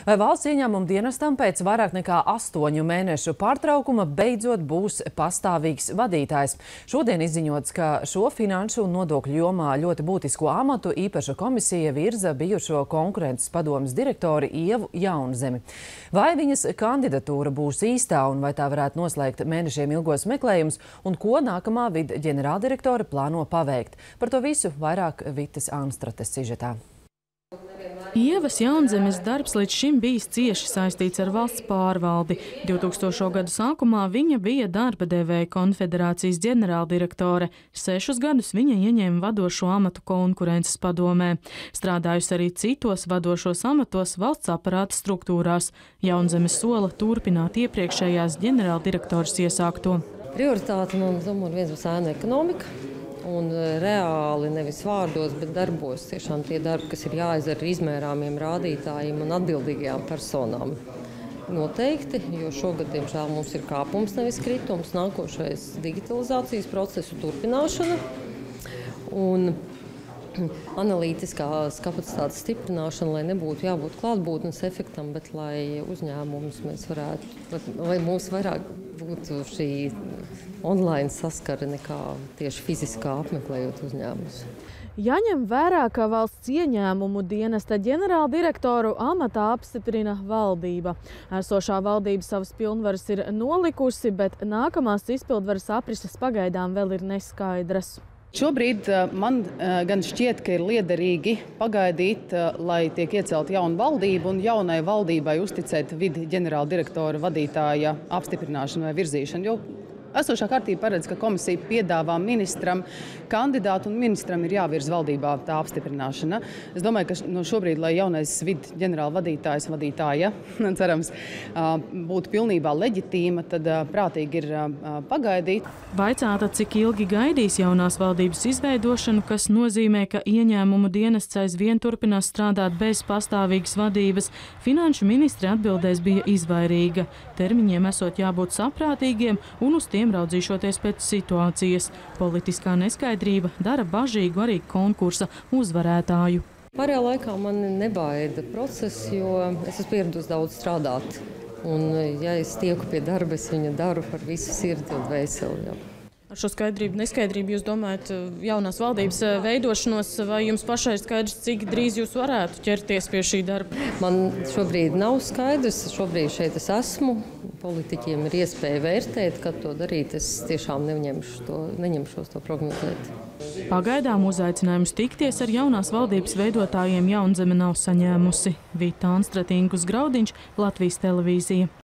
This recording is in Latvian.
Vai valsts ieņēmuma dienestam pēc vairāk nekā 8 mēnešu pārtraukuma beidzot būs pastāvīgs vadītājs? Šodien izziņots, ka šo finanšu un nodokļu jomā ļoti būtisko amatu īpaša komisija virza bijušo konkurences padomes direktori Ievu Jaunzemi. Vai viņas kandidatūra būs īstā un vai tā varētu noslēgt mēnešiem ilgos meklējumus un ko nākamā ģenerāldirektore plāno paveikt? Par to visu vairāk Vitas Anstrates sižetā. Ievas Jaunzemes darbs līdz šim bijis cieši saistīts ar valsts pārvaldi. 2000. gadu sākumā viņa bija darba devēja konfederācijas ģenerāldirektore. 6 gadus viņa ieņēma vadošo amatu konkurences padomē. Strādājusi arī citos vadošos amatos valsts aparāta struktūrās. Jaunzeme sola turpināt iepriekšējās ģenerāldirektoras iesākto. Prioritāte mums numur 1 būs ēna ekonomika. Un reāli, nevis vārdos, bet darbos, tiešām tie darbi, kas ir jāizdara ar izmērāmiem rādītājiem un atbildīgajām personām. Noteikti, jo šogad, diemžēl, mums ir kāpums, nevis kritums, nākošais digitalizācijas procesu turpināšana un analītiskās kapacitātes stiprināšana, lai nebūtu jābūt klātbūtnes efektam, bet lai uzņēmumus mēs varētu, lai mums vairāk būtu šī online saskara nekā tieši fiziskā apmeklējot uzņēmumus. Jāņem vērā, ka valsts ieņēmumu dienesta ģenerāldirektoru amatā apstiprina valdība. Esošā valdība savas pilnvaras ir nolikusi, bet nākamās izpildvaras aprises pagaidām vēl ir neskaidras. Šobrīd man gan šķiet, ka ir liederīgi pagaidīt, lai tiek iecelta jauna valdība un jaunai valdībai uzticēt ģenerāldirektora vadītāja apstiprināšanu vai virzīšanu. Jo esošā kārtība paredz, ka komisija piedāvā ministram kandidātu un ministram ir jāvirz valdībā tā apstiprināšana. Es domāju, ka šobrīd, lai jaunais ģenerāla vadītāja, cerams, būtu pilnībā leģitīma, tad prātīgi ir pagaidīt. Vaicāta, cik ilgi gaidīs jaunās valdības izveidošanu, kas nozīmē, ka ieņēmumu dienests aizvien turpinās strādāt bez pastāvīgas vadības, finanšu ministre atbildēs bija izvairīga. Termiņiem esot jābūt saprātīgiem un uz tiem raudzīšoties pēc situācijas. Politiskā neskaidrība dara bažīgu arī konkursa uzvarētāju. Pārējā laikā man nebaida process, jo es esmu pieradusi daudz strādāt. Un, ja es tieku pie darba, es viņu daru ar visu sirdi un dvēseli. Ar šo skaidrību, neskaidrību jūs domājat jaunās valdības veidošanos, vai jums pašai ir skaidrs, cik drīz jūs varētu ķerties pie šī darba? Man šobrīd nav skaidrs, šobrīd šeit es esmu. Politiķiem ir iespēja vērtēt, kad to darīt. Es tiešām neņemšos to prognozēt. Pagaidām uzaicinājums tikties ar jaunās valdības veidotājiem Jaunzeme nav saņēmusi. Vita Anstrate, Ingus Graudiņš, Latvijas televīzija.